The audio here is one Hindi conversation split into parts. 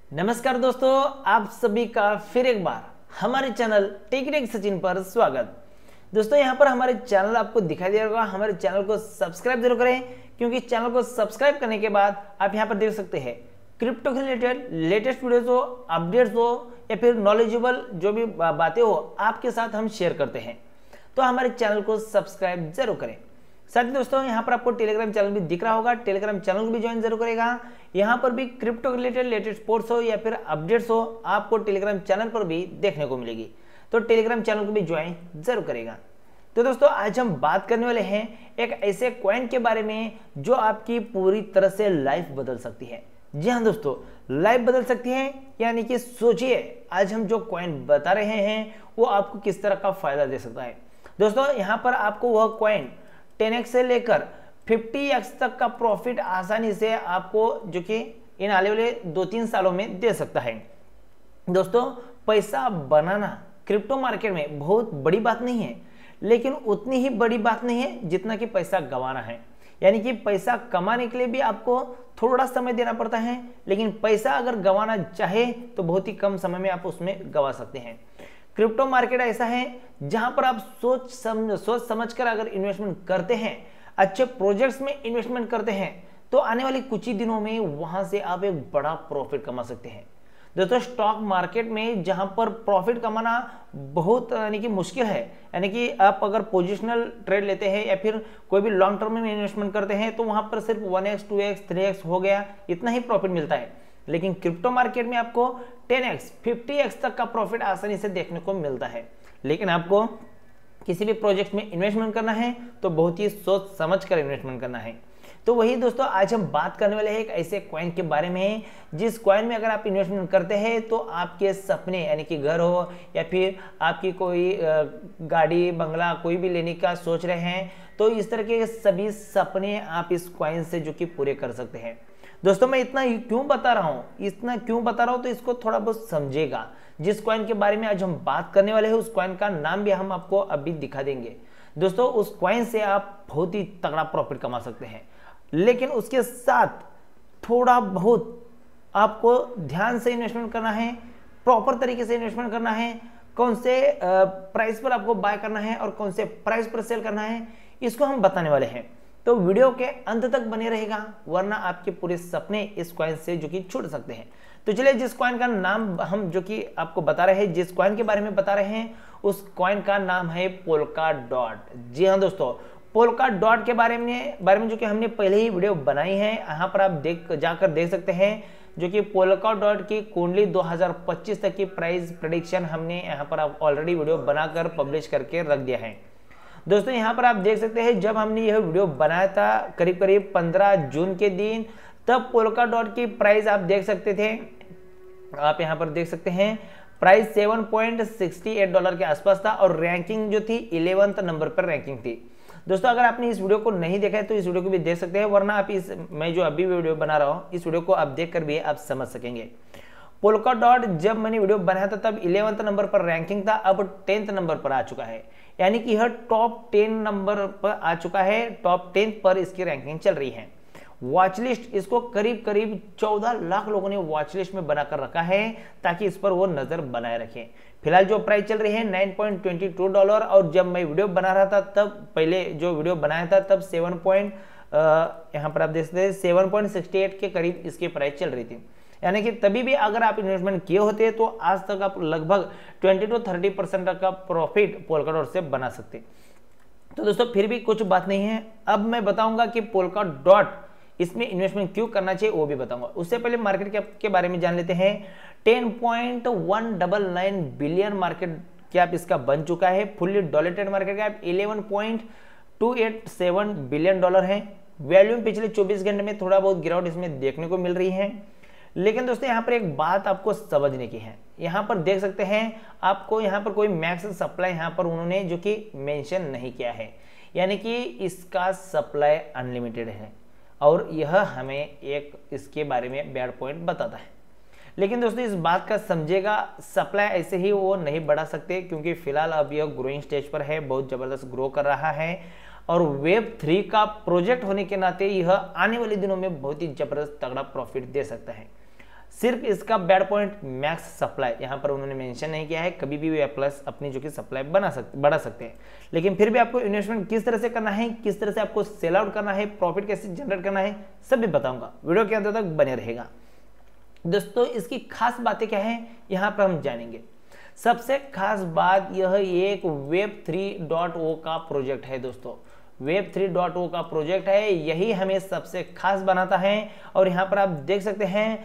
नमस्कार दोस्तों, आप सभी का फिर एक बार हमारे चैनल टेक सचिन पर स्वागत। दोस्तों यहाँ पर हमारे चैनल आपको दिखाई दे रहा होगा, हमारे चैनल को सब्सक्राइब जरूर करें, क्योंकि चैनल को सब्सक्राइब करने के बाद आप यहाँ पर देख सकते हैं क्रिप्टो के रिलेटेड लेटेस्ट वीडियोस हो, अपडेट्स हो या फिर नॉलेजेबल जो भी बातें हो आपके साथ हम शेयर करते हैं। तो हमारे चैनल को सब्सक्राइब जरूर करें। साथ ही दोस्तों यहाँ पर आपको टेलीग्राम चैनल भी दिख रहा होगा, टेलीग्राम चैनल को भी ज्वाइन जरूर करेगा। यहाँ पर भी क्रिप्टो रिलेटेड लेटेस्ट पोस्ट हो या फिर अपडेट्स हो आपको टेलीग्राम चैनल पर भी देखने को मिलेगी, तो टेलीग्राम चैनल को भी ज्वाइन जरूर करेगा। तो दोस्तों आज हम बात करने वाले हैं एक ऐसे कॉइन के बारे में जो आपकी पूरी तरह से लाइफ बदल सकती है। जी हाँ दोस्तों, लाइफ बदल सकती है, यानी कि सोचिए आज हम जो कॉइन बता रहे हैं वो आपको किस तरह का फायदा दे सकता है। दोस्तों यहाँ पर आपको वह कॉइन 10x से लेकर 50x तक का प्रॉफिट आसानी से आपको जो कि इन आने वाले 2-3 सालों में दे सकता है। दोस्तों पैसा बनाना क्रिप्टो मार्केट में बहुत बड़ी बात नहीं है, लेकिन उतनी ही बड़ी बात नहीं है जितना कि पैसा गंवाना है। यानी कि पैसा कमाने के लिए भी आपको थोड़ा समय देना पड़ता है, लेकिन पैसा अगर गंवाना चाहे तो बहुत ही कम समय में आप उसमें गंवा सकते हैं। क्रिप्टो मार्केट ऐसा है जहां पर आप सोच समझ कर अगर इन्वेस्टमेंट करते हैं, अच्छे प्रोजेक्ट्स में इन्वेस्टमेंट करते हैं, तो आने वाले कुछ ही दिनों में वहां से आप एक बड़ा प्रॉफिट कमा सकते हैं। दोस्तों स्टॉक मार्केट में जहां पर प्रॉफिट कमाना बहुत यानी कि मुश्किल है, यानी कि आप अगर पोजिशनल ट्रेड लेते हैं या फिर कोई भी लॉन्ग टर्म में इन्वेस्टमेंट करते हैं तो वहां पर सिर्फ 1x 2x 3x हो गया, इतना ही प्रॉफिट मिलता है। लेकिन क्रिप्टो मार्केट में आपको 10x 50x तक का प्रॉफिट आसानी से देखने को मिलता है। लेकिन आपको किसी भी प्रोजेक्ट में इन्वेस्टमेंट करना है तो बहुत ही सोच समझ कर इन्वेस्टमेंट करना है। तो वही दोस्तों आज हम बात करने वाले हैं एक ऐसे कॉइन के बारे में जिस कॉइन में अगर आप इन्वेस्टमेंट करते हैं तो आपके सपने यानी कि घर हो या फिर आपकी कोई गाड़ी बंगला कोई भी लेने का सोच रहे हैं, तो इस तरह के सभी सपने आप इस कॉइन से जो कि पूरे कर सकते हैं। दोस्तों मैं इतना क्यों बता रहा हूं तो इसको थोड़ा बहुत समझेगा। जिस कॉइन के बारे में आज हम बात करने वाले हैं उस कॉइन का नाम भी हम आपको अभी दिखा देंगे। दोस्तों उस कॉइन से आप बहुत ही तगड़ा प्रॉफिट कमा सकते हैं, लेकिन उसके साथ थोड़ा बहुत आपको ध्यान से इन्वेस्टमेंट करना है, प्रॉपर तरीके से इन्वेस्टमेंट करना है, कौन से प्राइस पर आपको बाय करना है और कौन से प्राइस पर सेल करना है, इसको हम बताने वाले हैं। तो वीडियो के अंत तक बने रहेगा, वरना आपके पूरे सपने इस कॉइन से जो कि छूट सकते हैं। तो चलिए जिस कॉइन का नाम हम जो कि आपको बता रहे हैं, जिस कॉइन के बारे में बता रहे हैं, उस कॉइन का नाम है पोल्का डॉट। जी हाँ दोस्तों, पोल्का डॉट के बारे में जो कि हमने पहले ही वीडियो बनाई है, यहाँ पर आप जाकर देख सकते हैं जो कि पोल्का डॉट की कुंडली 2025 तक की प्राइस प्रेडिक्शन हमने यहाँ पर आप ऑलरेडी वीडियो बनाकर पब्लिश करके रख दिया है। दोस्तों यहाँ पर आप देख सकते हैं जब हमने यह वीडियो बनाया था करीब 15 जून के दिन, तब पोल्का डॉट की प्राइस आप देख सकते थे, आप यहाँ पर देख सकते हैं प्राइस $7.68 के आसपास था और रैंकिंग जो थी 11th नंबर पर रैंकिंग थी। दोस्तों अगर आपने इस वीडियो को नहीं देखा है तो इस वीडियो को भी देख सकते हैं, वरना आप मैं जो अभी वीडियो बना रहा हूँ इस वीडियो को आप देख कर भी आप समझ सकेंगे। पोल्का डॉट जब मैंने वीडियो बनाया था तब 11th नंबर पर रैंकिंग था, अब 10th नंबर पर आ चुका है, यानी कि यह टॉप 10 नंबर पर आ चुका है, टॉप 10 पर इसकी रैंकिंग चल रही है। वॉच लिस्ट इसको करीब 14 लाख लोगों ने वॉच लिस्ट में बनाकर रखा है ताकि इस पर वो नजर बनाए रखें। फिलहाल जो प्राइस चल रही है $9.22 और जब मैं वीडियो बना रहा था तब पहले जो वीडियो बनाया था तब यहाँ पर आप देख सकते हैं 7.68 के करीब इसकी प्राइस चल रही थी। यानी कि तभी भी अगर आप इन्वेस्टमेंट किए होते तो आज तक आप लगभग 20 to 30% तक का प्रॉफिट पोल्का डॉट से बना सकते। तो दोस्तों फिर भी कुछ बात नहीं है, अब मैं बताऊंगा कि पोल्का डॉट इसमें इन्वेस्टमेंट क्यों करना चाहिए वो भी बताऊंगा। उससे पहले मार्केट कैप के बारे में जान लेते हैं। 10.199 बिलियन मार्केट कैप इसका बन चुका है। Fully diluted market cap $11.287 billion है। वैल्यूम पिछले 24 घंटे में थोड़ा बहुत गिरावट इसमें देखने को मिल रही है। लेकिन दोस्तों यहाँ पर एक बात आपको समझने की है, यहाँ पर देख सकते हैं आपको यहाँ पर कोई मैक्स सप्लाई यहाँ पर उन्होंने जो कि मेंशन नहीं किया है, यानी कि इसका सप्लाई अनलिमिटेड है और यह हमें एक इसके बारे में बैड पॉइंट बताता है। लेकिन दोस्तों इस बात का समझेगा, सप्लाई ऐसे ही वो नहीं बढ़ा सकते क्योंकि फिलहाल अब यह ग्रोइंग स्टेज पर है, बहुत जबरदस्त ग्रो कर रहा है और वेब 3 का प्रोजेक्ट होने के नाते यह आने वाले दिनों में बहुत ही जबरदस्त तगड़ा प्रॉफिट दे सकता है। सिर्फ इसका बैड पॉइंट मैक्स सप्लाई, यहाँ पर उन्होंने मेंशन नहीं किया है, कभी भी वे प्लस अपनी जो कि सप्लाई बढ़ा सकते हैं। लेकिन फिर भी आपको इन्वेस्टमेंट किस तरह से करना है, किस तरह से आपको सेल आउट करना है, प्रॉफिट कैसे जनरेट करना है, सब भी बताऊंगा। वीडियो के अंत तक बने रहेगा। दोस्तों इसकी खास बातें क्या है यहाँ पर हम जानेंगे। सबसे खास बात यह एक वेब 3.0 का प्रोजेक्ट है दोस्तों, वेब 3.0 का प्रोजेक्ट है, यही हमें सबसे खास बनाता है। और यहाँ पर आप देख सकते हैं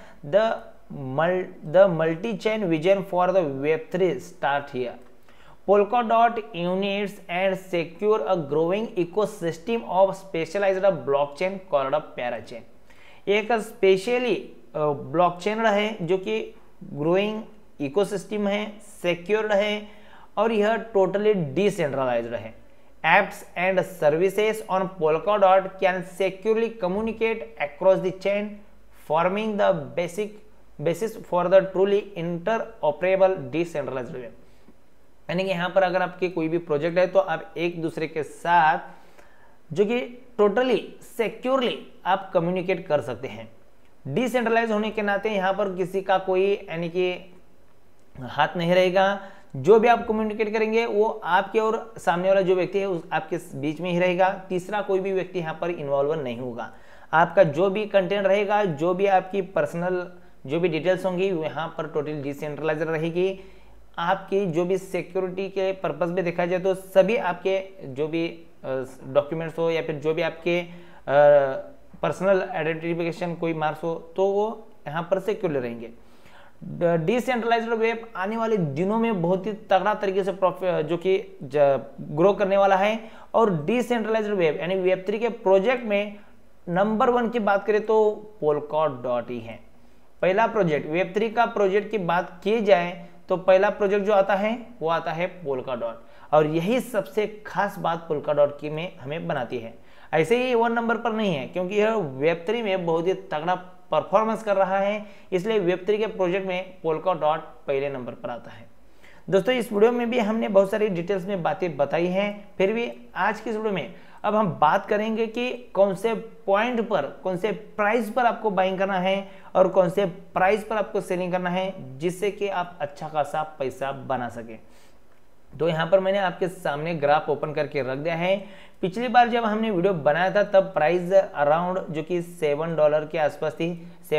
the multi chain vision for the web 3 start here. Polkadot units and secure a growing ecosystem of specialized blockchain called a parachain। एक स्पेशली ब्लॉकचेन है जो कि ग्रोइंग इकोसिस्टम है, सिक्योर्ड है और यह टोटली डिसेंट्रलाइज्ड है। Apps and services on Polkadot can securely communicate across the chain, forming the basis for the truly interoperable decentralised web. यानी कि यहाँ पर अगर आपके कोई भी प्रोजेक्ट है तो आप एक दूसरे के साथ जो कि टोटली सिक्योरली आप कम्युनिकेट कर सकते हैं। डिसेंट्रलाइज होने के नाते यहाँ पर किसी का कोई यानी कि हाथ नहीं रहेगा, जो भी आप कम्युनिकेट करेंगे वो आपके और सामने वाला जो व्यक्ति है उस आपके बीच में ही रहेगा। तीसरा कोई भी व्यक्ति यहाँ पर इन्वॉल्व नहीं होगा। आपका जो भी कंटेंट रहेगा, जो भी आपकी पर्सनल जो भी डिटेल्स होंगी यहाँ पर टोटली डिसेंट्रलाइज रहेगी। आपकी जो भी सिक्योरिटी के पर्पस में देखा जाए तो सभी आपके जो भी डॉक्यूमेंट्स हो या फिर जो भी आपके पर्सनल आइडेंटिफिकेशन कोई मार्क्स हो तो वो यहाँ पर सिक्योर रहेंगे। डिसेंट्रलाइज्ड वेब आने वाले दिनों में बहुत ही तगड़ा तरीके से जो कि ग्रो करने वाला है। और डिसेंट्रलाइज्ड वेब यानी वेब 3 के प्रोजेक्ट में नंबर 1 की बात करें तो Polkadot ही है। पहला प्रोजेक्ट वेब 3 का प्रोजेक्ट की बात की जाए तो पहला प्रोजेक्ट जो आता है वो आता है Polkadot। और यही सबसे खास बात Polkadot की में हमें बनाती है। ऐसे ही 1 नंबर पर नहीं है क्योंकि यह वेब 3 में बहुत ही तगड़ा परफॉर्मेंस कर रहा है, इसलिए वेब 3 के प्रोजेक्ट में Polkadot पहले नंबर पर आता है। दोस्तों इस वीडियो में भी हमने बहुत सारी डिटेल्स में बातें बताई हैं, फिर भी आज की इस वीडियो में अब हम बात करेंगे कि कौन से पॉइंट पर, कौन से प्राइस पर आपको बाइंग करना है और कौन से प्राइस पर आपको सेलिंग करना है जिससे कि आप अच्छा खासा पैसा बना सके। तो यहाँ पर मैंने आपके सामने ग्राफ ओपन करके रख दिया है। पिछली बार जब हमने वीडियो बनाया था तब प्राइस अराउंड जो कि $7 के आसपास थी,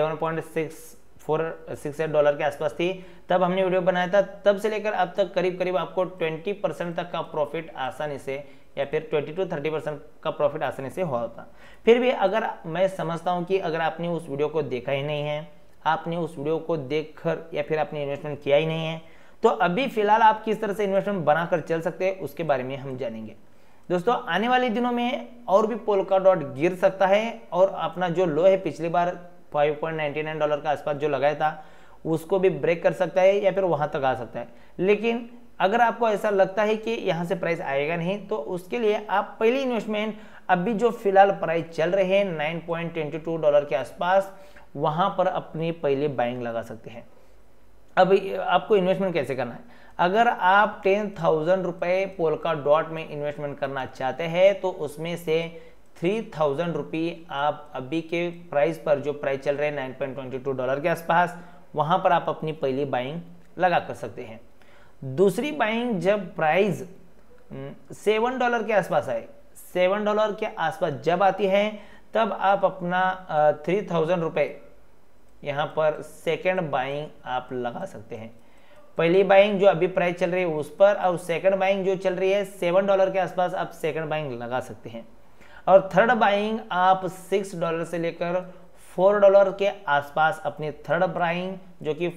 $7.68 के आसपास थी तब हमने वीडियो बनाया था। तब से लेकर अब तक करीब करीब आपको 20% तक का प्रॉफिट आसानी से या फिर 20 to 30% का प्रॉफिट आसानी से हुआ होता। फिर भी अगर मैं समझता हूँ कि अगर आपने उस वीडियो को देखा ही नहीं है, आपने उस वीडियो को देखकर या फिर आपने इन्वेस्टमेंट किया ही नहीं है, तो अभी फिलहाल आप किस तरह से इन्वेस्टमेंट बनाकर चल सकते हैं उसके बारे में हम जानेंगे। दोस्तों आने वाले दिनों में और भी Polkadot गिर सकता है और अपना जो लो है पिछली बार $5.99 के आसपास जो लगाया था उसको भी ब्रेक कर सकता है या फिर वहां तक आ सकता है। लेकिन अगर आपको ऐसा लगता है कि यहाँ से प्राइस आएगा नहीं तो उसके लिए आप पहली इन्वेस्टमेंट अभी जो फिलहाल प्राइस चल रहे हैं $9.22 के आसपास वहां पर अपनी पहली बाइंग लगा सकते हैं। अब आपको इन्वेस्टमेंट कैसे करना है, अगर आप 10,000 रुपये Polkadot में इन्वेस्टमेंट करना चाहते हैं तो उसमें से 3,000 रुपये आप अभी के प्राइस पर जो प्राइस चल रहे हैं $9.22 के आसपास वहां पर आप अपनी पहली बाइंग लगा कर सकते हैं। दूसरी बाइंग जब प्राइस $7 के आसपास आए, $7 के आसपास जब आती है तब आप अपना 3,000 रुपये यहाँ पर सेकेंड बाइंग आप लगा सकते हैं। पहली बाइंग जो अभी प्राइस चल रही है उस पर और सेकंड बाइंग जो चल रही है $7 के आसपास आप सेकंड बाइंग लगा सकते हैं। और थर्ड बाइंग आप $6 से लेकर $4 के आसपास अपनी थर्ड बाइंग जो कि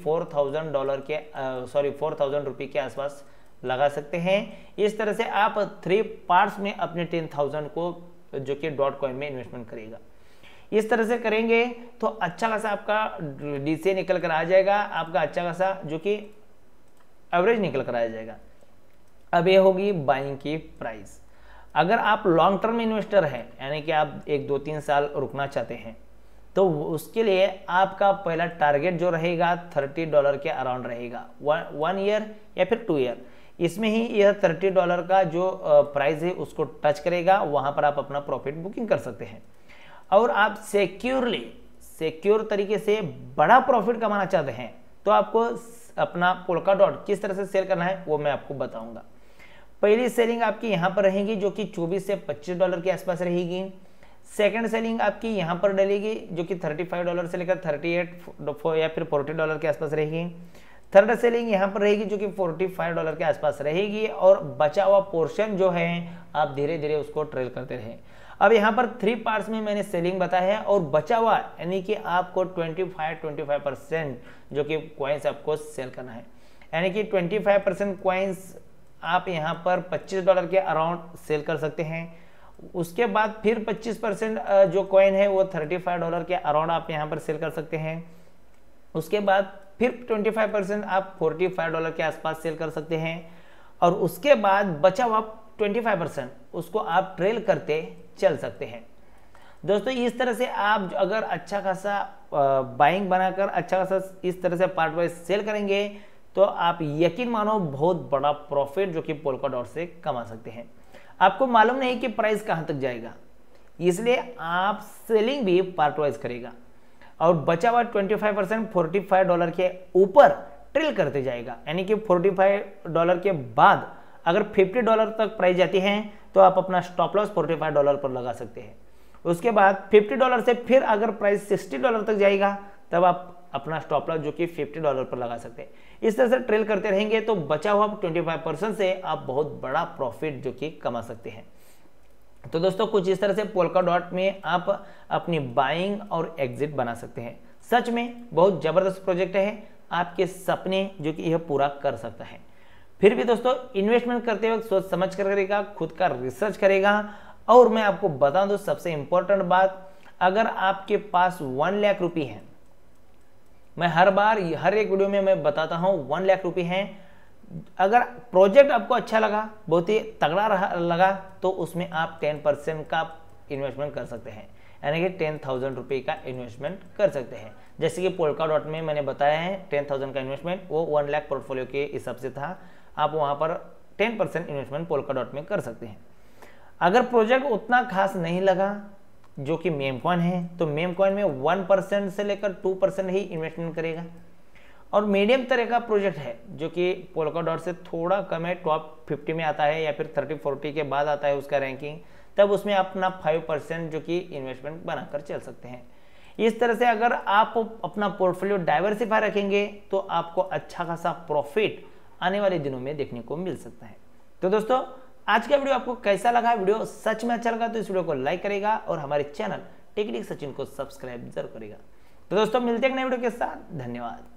$4,000 रुपये के आसपास लगा सकते हैं। इस तरह से आप 3 पार्ट्स में अपने 10,000 को जो कि .coin में इन्वेस्टमेंट करेगा। इस तरह से करेंगे तो अच्छा खासा आपका डीसीए निकल कर आ जाएगा, आपका अच्छा खासा जो कि एवरेज निकल कर आ जाएगा। अब ये होगी बाइंग की प्राइस। अगर आप लॉन्ग टर्म इन्वेस्टर हैं यानी कि आप 1, 2, 3 साल रुकना चाहते हैं तो उसके लिए आपका पहला टारगेट जो रहेगा $30 के अराउंड रहेगा, 1 ईयर या फिर 2 ईयर। इसमें ही यह $30 का जो प्राइस है उसको टच करेगा, वहां पर आप अपना प्रॉफिट बुकिंग कर सकते हैं। और आप सिक्योर तरीके से बड़ा प्रॉफिट कमाना चाहते हैं तो आपको अपना पोल्काडॉट किस तरह से सेल करना है वो मैं आपको बताऊंगा। पहली सेलिंग आपकी यहाँ पर रहेगी जो कि 24 से 25 डॉलर के आसपास रहेगी। सेकंड सेलिंग आपकी यहाँ पर डलेगी जो कि 35 डॉलर से लेकर 38 या फिर 40 डॉलर के आसपास रहेगी। थर्ड सेलिंग यहाँ पर रहेगी जो कि 45 डॉलर के आसपास रहेगी और बचा हुआ पोर्शन जो है आप धीरे धीरे उसको ट्रेल करते रहें। अब यहाँ पर 3 पार्ट्स में मैंने सेलिंग बताया है और बचा हुआ यानी कि आपको 25% जो कि कॉइन्स आपको सेल करना है, यानी कि 25% कॉइन्स आप यहाँ पर 25 डॉलर के अराउंड सेल कर सकते हैं। उसके बाद फिर 25% जो कॉइन है वो 35 डॉलर के अराउंड आप यहाँ पर सेल कर सकते हैं। उसके बाद फिर 25% आप 45 डॉलर के आसपास सेल कर सकते हैं और उसके बाद बचा हुआ 25% उसको आप ट्रेल करते चल सकते हैं। दोस्तों इस तरह से आप अगर अच्छा खासा बाइंग बनाकर अच्छा खासा इस तरह से पार्ट वाइज सेल करेंगे तो आप यकीन मानो बहुत बड़ा प्रॉफिट जो कि पोल्काडॉट से कमा सकते हैं। आपको मालूम नहीं कि प्राइस कहां तक जाएगा, इसलिए आप सेलिंग भी पार्ट वाइज करेगा और बचा हुआ 25% 45 डॉलर के ऊपर ट्रिल करते जाएगा, यानी कि 45 डॉलर के बाद अगर 50 डॉलर तक प्राइस जाती है तो आप अपना स्टॉप लॉस 45 डॉलर पर लगा सकते हैं। उसके बाद 50 डॉलर से फिर अगर प्राइस 60 डॉलर तक जाएगा तब आप अपना स्टॉप लॉस जो कि 50 डॉलर पर लगा सकते हैं। इस तरह से ट्रेल करते रहेंगे तो बचा हुआ 25% से आप बहुत बड़ा प्रॉफिट जो कि कमा सकते हैं। तो दोस्तों कुछ इस तरह से पोल्काडॉट में आप अपनी बाइंग और एग्जिट बना सकते हैं। सच में बहुत जबरदस्त प्रोजेक्ट है, आपके सपने जो कि यह पूरा कर सकता है। फिर भी दोस्तों इन्वेस्टमेंट करते वक्त सोच समझ कर करेगा, खुद का रिसर्च करेगा। और मैं आपको बता दूं सबसे इंपॉर्टेंट बात, अगर आपके पास 1 लाख रुपए हैं, मैं हर एक वीडियो में मैं बताता हूं 1 लाख रुपए हैं, अगर प्रोजेक्ट आपको अच्छा लगा, बहुत ही तगड़ा लगा तो उसमें आप 10% का इन्वेस्टमेंट कर सकते हैं, यानी कि 10,000 रुपये का इन्वेस्टमेंट कर सकते हैं। जैसे कि पोल्काडॉट में मैंने बताया है 10,000 का इन्वेस्टमेंट वो 1 लाख पोर्टफोलियो के हिसाब से था, आप वहां पर 10% इन्वेस्टमेंट पोल्काडॉट में कर सकते हैं। अगर प्रोजेक्ट उतना खास नहीं लगा जो कि मेम कॉइन है तो मेम कॉइन में 1% से लेकर 2% ही इन्वेस्टमेंट करेगा। और मीडियम तरह का प्रोजेक्ट है जो कि पोल्काडॉट से थोड़ा कम है, टॉप 50 में आता है या फिर 30-40 के बाद आता है उसका रैंकिंग, तब उसमें अपना 5% जो कि इन्वेस्टमेंट बनाकर चल सकते हैं। इस तरह से अगर आप अपना पोर्टफोलियो डाइवर्सिफाई रखेंगे तो आपको अच्छा खासा प्रॉफिट आने वाले दिनों में देखने को मिल सकता है। तो दोस्तों आज का वीडियो आपको कैसा लगा? वीडियो सच में अच्छा लगा तो इस वीडियो को लाइक करेगा और हमारे चैनल टेक्निक सचिन को सब्सक्राइब जरूर करेगा। तो दोस्तों मिलते हैं एक नए वीडियो के साथ, धन्यवाद।